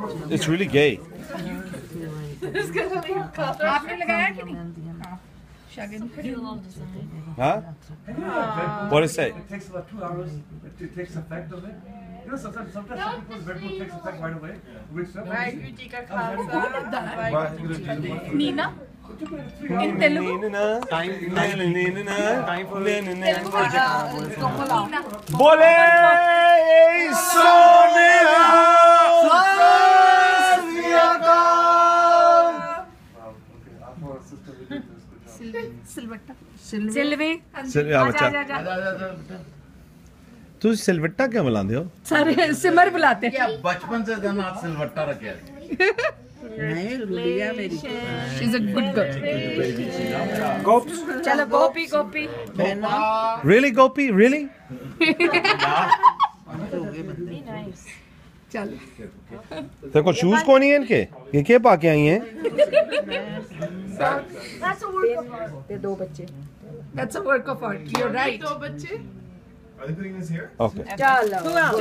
It's really gay. आपने लगाया कि नहीं? Shagun Huh? What did it say? It takes about 2 hours. It takes effect of it. You know, sometimes some people's bedroom takes effect right away. Which stuff? Neena in Telugu बोले सोनिया सिल्वी बच्चा तू सिलवट्टा क्या बुलाते हो? सारे सिमर बुलाते हैं। बचपन से गाना सिलवट्टा रखे She's a good girl. Gops? चलो गोपी गोपी Really, Gopi? Really? चलो तेरे को शूज कौन है इनके? ये क्या पाके आई हैं? That's a work of art. You're right. Are they putting this here? Okay. चलो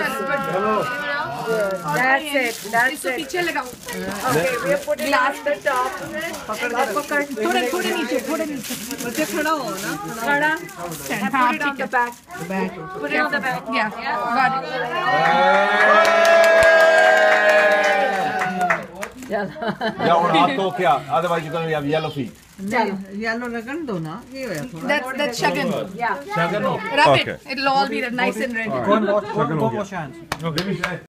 That's it. That's it. पीछे लगाओ. Okay, we are putting glass the top. पकड़ थोड़े नीचे बच्चे खड़ा हो ना खड़ा stand. Put it on the back. Put it on the back. Yeah. Got it. या और हाथ तो क्या? Otherwise you're gonna have yellow feet. Yellow रगन दो ना ये होया थोड़ा That's shagan. Yeah. Shagan. Rub Okay. it. It'll all be nice and ready. Go wash your hands. No, give me